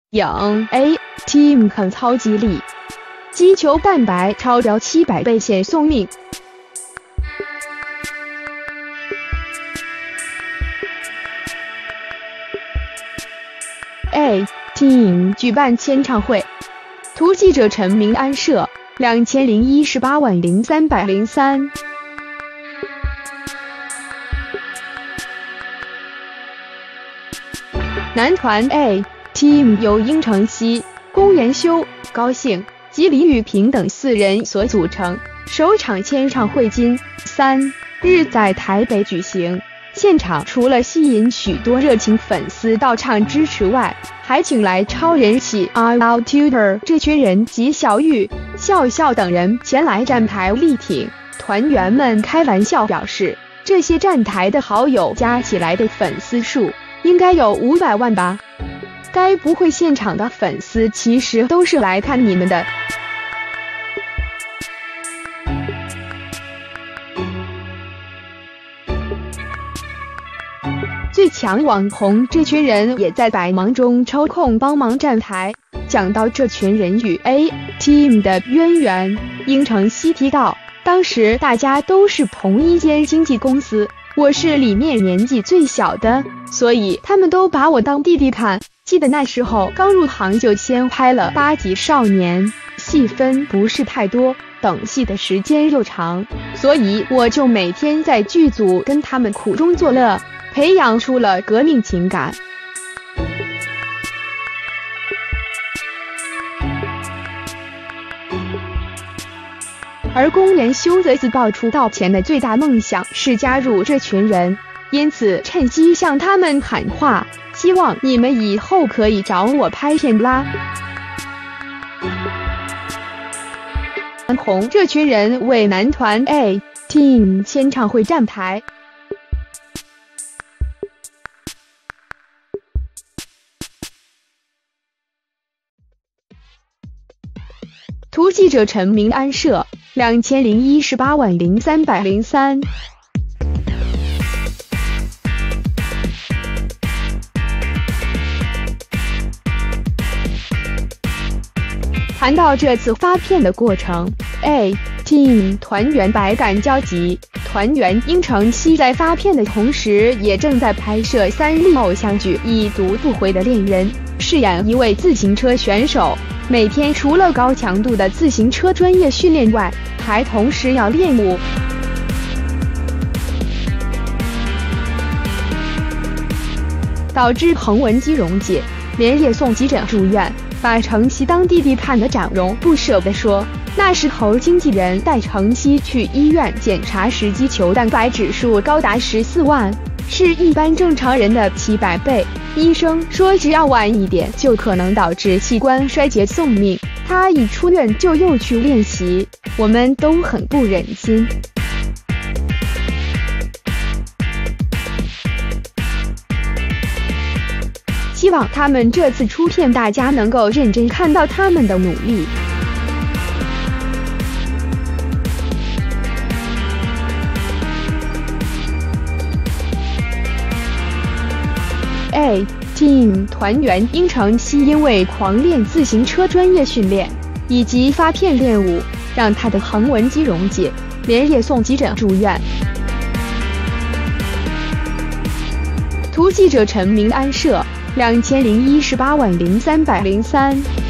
影 A-Team 狠操肌力，肌球蛋白超标700倍险送命。A-Team 举办签唱会，图记者陈明安摄20180303。男团 A-Team 由殷承熙、龚元修、高兴、及李宇平等4人所组成。首场签唱会今3日在台北举行，现场除了吸引许多热情粉丝到场支持外，还请来超人气 R.Tutor 这群人及小玉、笑笑等人前来站台力挺。团员们开玩笑表示，这些站台的好友加起来的粉丝数应该有500万吧？该不会现场的粉丝其实都是来看你们的？最强网红这群人也在百忙中抽空帮忙站台。讲到这群人与 A-Team 的渊源，殷承熙提到，当时大家都是同一间经纪公司，我是里面年纪最小的，所以他们都把我当弟弟看。记得那时候刚入行就先拍了8集少年，戏份不是太多，等戏的时间又长，所以我就每天在剧组跟他们苦中作乐，培养出了革命情感。而龚元修则自爆出道前的最大梦想是加入这群人，因此趁机向他们喊话，希望你们以后可以找我拍片啦。红这群人为男团 A-Team 签唱会站台。图记者陈明安摄20180303。谈到这次发片的过程， A-Team 团员百感交集。团员殷承熙在发片的同时，也正在拍摄3立偶像剧《已读不回的恋人》，饰演一位自行车选手。每天除了高强度的自行车专业训练外，还同时要练舞。导致横纹肌溶解，连夜送急诊住院。把承熙当弟弟看的展荣不舍地说，那时候经纪人带承熙去医院检查时，肌球蛋白指数高达14万，是一般正常人的700倍。医生说只要晚一点就可能导致器官衰竭送命。他一出院就又去练习，我们都很不忍心。希望他们这次出片，大家能够认真看到他们的努力。A-Team 团员殷承熙因为狂练自行车专业训练以及发片练舞，让他的横纹肌溶解，连夜送急诊住院。图记者陈明安摄20180303。